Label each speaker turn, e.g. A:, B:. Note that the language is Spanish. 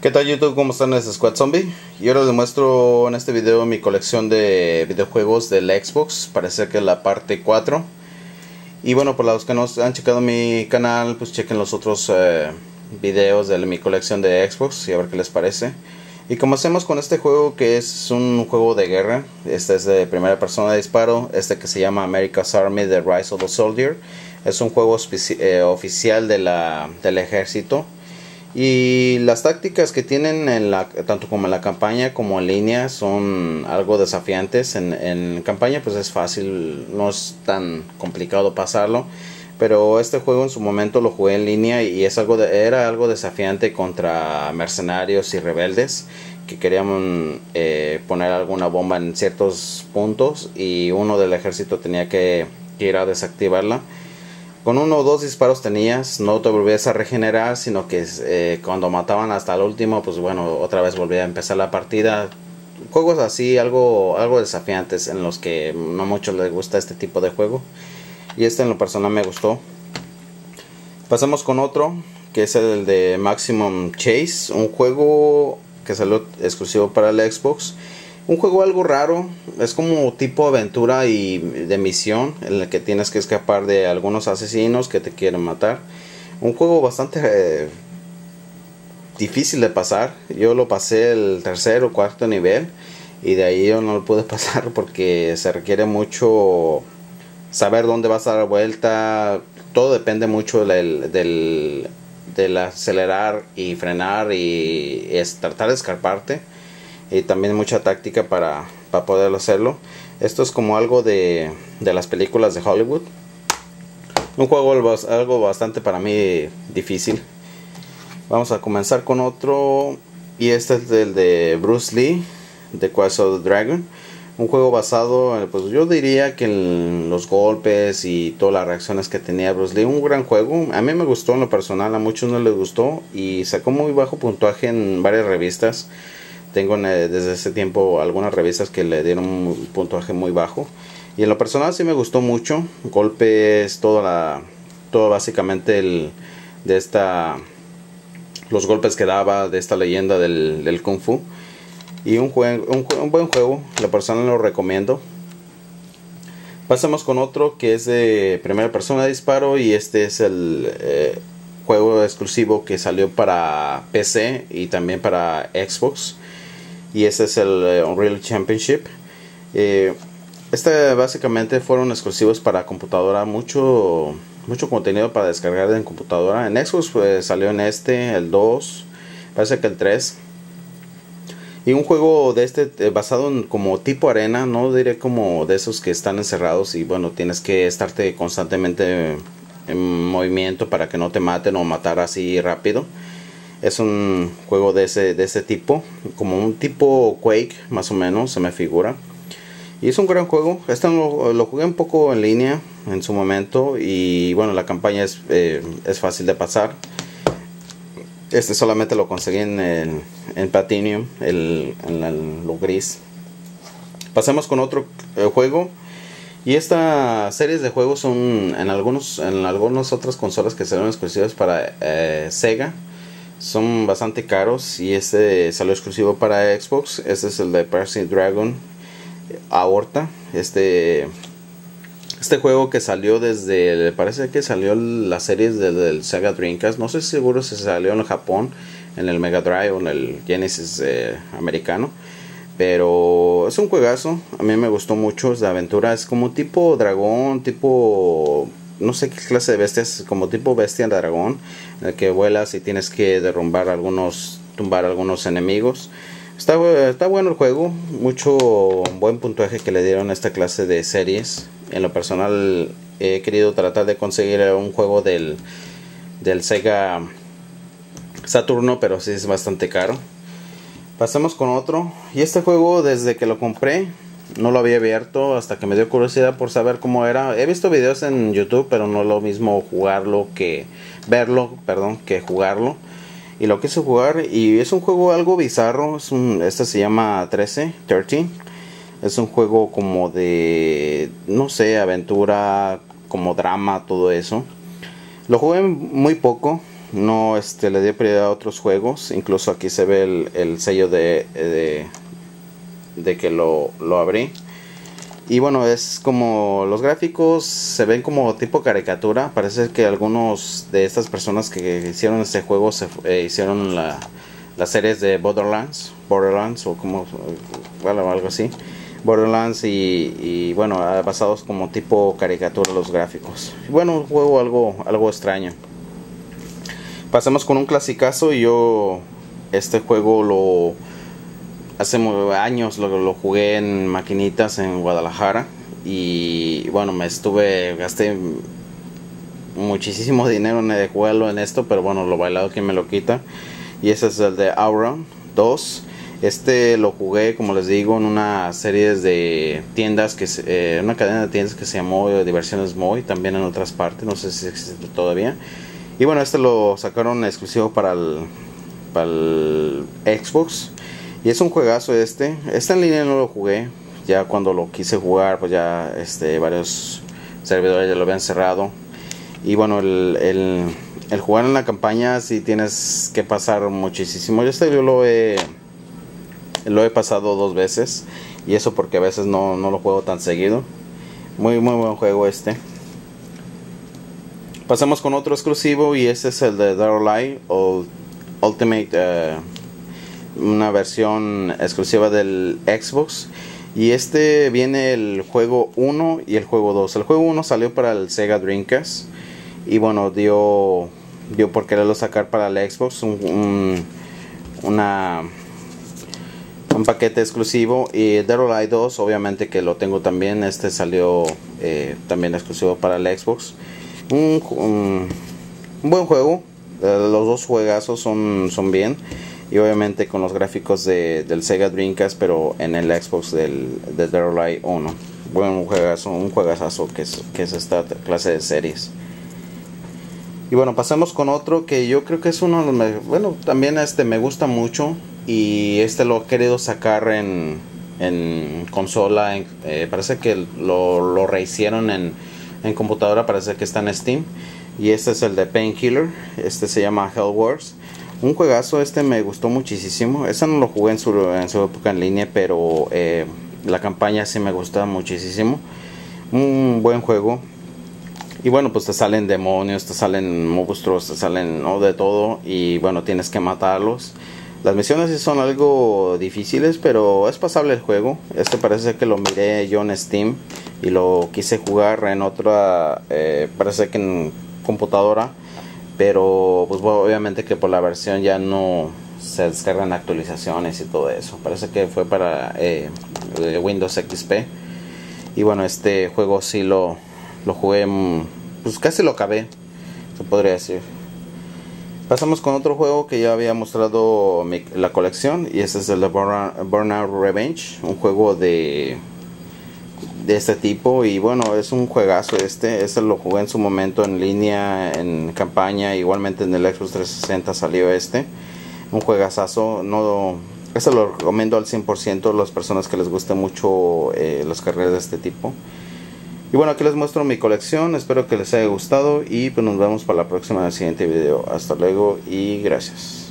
A: ¿Qué tal YouTube? ¿Cómo están? Es Squad Zombie y ahora les muestro en este video mi colección de videojuegos del Xbox. Parece que es la parte 4. Y bueno, por los que no han checado mi canal, pues chequen los otros videos de mi colección de Xbox y a ver qué les parece. Y comencemos con este juego, que es un juego de guerra. Este es de primera persona de disparo, este que se llama America's Army: The Rise of the Soldier. Es un juego oficial del ejército. Y las tácticas que tienen tanto como en la campaña como en línea son algo desafiantes. En campaña pues es fácil, no es tan complicado pasarlo. Pero este juego en su momento lo jugué en línea y era algo desafiante contra mercenarios y rebeldes que querían poner alguna bomba en ciertos puntos y uno del ejército tenía que ir a desactivarla. Con uno o dos disparos tenías, no te volvías a regenerar, sino que cuando mataban hasta el último, pues bueno, otra vez volvía a empezar la partida. Juegos así, algo desafiantes, en los que no mucho les gusta este tipo de juego. Y este en lo personal me gustó. Pasamos con otro, que es el de Maximum Chase, un juego que salió exclusivo para el Xbox. Un juego algo raro, es como tipo aventura y de misión, en el que tienes que escapar de algunos asesinos que te quieren matar. Un juego bastante difícil de pasar. Yo lo pasé el tercer o cuarto nivel y de ahí yo no lo pude pasar porque se requiere mucho saber dónde vas a dar vuelta. Todo depende mucho del acelerar y frenar y tratar de escaparte. Y también mucha táctica para poder hacerlo. Esto es como algo de las películas de Hollywood. Un juego algo bastante para mí difícil. Vamos a comenzar con otro, y este es el de Bruce Lee, The Quest of the Dragon. Un juego basado, pues yo diría que en los golpes y todas las reacciones que tenía Bruce Lee. Un gran juego, a mí me gustó en lo personal, a muchos no les gustó y sacó muy bajo puntaje en varias revistas. Tengo desde ese tiempo algunas revistas que le dieron un puntaje muy bajo. Y en lo personal sí me gustó mucho. Golpes, todo básicamente los golpes que daba de esta leyenda del Kung Fu. Y un buen juego, en lo personal lo recomiendo. Pasamos con otro que es de primera persona de disparo. Y este es el juego exclusivo que salió para PC y también para Xbox. Y ese es el Unreal Championship. Básicamente fueron exclusivos para computadora. Mucho contenido para descargar en computadora. En Xbox pues salió el 2, parece que el 3. Y un juego de basado en como tipo arena. No diré como de esos que están encerrados y bueno, tienes que estarte constantemente en movimiento para que no te maten o matar así rápido. Es un juego de ese tipo, como un tipo Quake, más o menos, se me figura. Y es un gran juego. Este lo jugué un poco en línea en su momento. Y bueno, la campaña es fácil de pasar. Este solamente lo conseguí en Platinum, lo gris. Pasemos con otro juego. Y esta series de juegos son en algunas otras consolas que serán exclusivas para Sega. Son bastante caros y este salió exclusivo para Xbox. Este es el de Percy Dragon Aorta. Este juego que salió parece que salió las series del Sega Dreamcast. No sé seguro si salió en Japón, en el Mega Drive o en el Genesis americano. Pero es un juegazo, a mí me gustó mucho. Es de aventura, es como tipo dragón, tipo... no sé qué clase de bestias, como tipo bestia de dragón, en el que vuelas y tienes que tumbar algunos enemigos. Está bueno el juego, mucho buen puntaje que le dieron a esta clase de series. En lo personal he querido tratar de conseguir un juego del Sega Saturno, pero sí es bastante caro. Pasemos con otro, y este juego desde que lo compré no lo había abierto hasta que me dio curiosidad por saber cómo era. He visto videos en YouTube, pero no es lo mismo que jugarlo. Y lo quise jugar y es un juego algo bizarro. Este se llama 13. Es un juego como de, no sé, aventura, como drama, todo eso. Lo jugué muy poco. no le di prioridad a otros juegos. Incluso aquí se ve el sello de que lo abrí. Y bueno, es como los gráficos se ven como tipo caricatura. Parece que algunos de estas personas que hicieron este juego hicieron las series de Borderlands o como, bueno, algo así, Borderlands, y bueno, basados como tipo caricatura los gráficos. Bueno, un juego algo extraño. Pasemos con un clasicazo. Y yo este juego hace años lo jugué en maquinitas en Guadalajara. Y bueno, gasté muchísimo dinero en jugarlo en esto, pero bueno, lo bailado quien me lo quita. Y ese es el de Outrun 2. Lo jugué, como les digo, en una serie de tiendas, una cadena de tiendas que se llamó Diversiones Moy, también en otras partes, no sé si existe todavía. Y bueno, lo sacaron exclusivo para el Xbox. Y es un juegazo en línea no lo jugué. Ya cuando lo quise jugar, pues ya varios servidores ya lo habían cerrado. Y bueno, el jugar en la campaña sí tienes que pasar muchísimo. Yo lo he pasado 2 veces. Y eso porque a veces no lo juego tan seguido. Muy buen juego Pasamos con otro exclusivo, y este es el de Dead or Alive Ultimate, una versión exclusiva del Xbox. Y viene el juego 1 y el juego 2. El juego 1 salió para el Sega Dreamcast. Y bueno, dio por quererlo sacar para el Xbox un paquete exclusivo. Y Dead or Alive 2, obviamente que lo tengo también. Salió también exclusivo para el Xbox. Un buen juego. Los dos juegazos son bien. Y obviamente con los gráficos del Sega Dreamcast, pero en el Xbox de Dead or Alive 1. Un juegazazo que es esta clase de series. Y bueno, pasemos con otro que yo creo que es uno de los, bueno, también me gusta mucho. Y lo he querido sacar en consola. Parece que lo rehicieron en computadora, parece que está en Steam. Y este es el de Painkiller. Se llama Hell Wars. Un juegazo, me gustó muchísimo. No lo jugué en su época en línea, pero la campaña sí me gusta muchísimo. Un buen juego. Y bueno, pues te salen demonios, te salen monstruos, te salen de todo. Y bueno, tienes que matarlos. Las misiones sí son algo difíciles, pero es pasable el juego. Parece que lo miré yo en Steam y lo quise jugar en otra, parece que en computadora. Pero pues bueno, obviamente que por la versión ya no se descargan actualizaciones y todo eso. Parece que fue para Windows XP. Y bueno, juego sí lo jugué, pues casi lo acabé, se podría decir. Pasamos con otro juego que ya había mostrado la colección. Y es el de Burnout Revenge. Un juego de este tipo. Y bueno, es un juegazo lo jugué en su momento en línea, en campaña. Igualmente en el Xbox 360 salió un juegazazo. Lo recomiendo al 100% a las personas que les guste mucho las carreras de este tipo. Y bueno, aquí les muestro mi colección. Espero que les haya gustado. Y pues nos vemos para la próxima en el siguiente video. Hasta luego y gracias.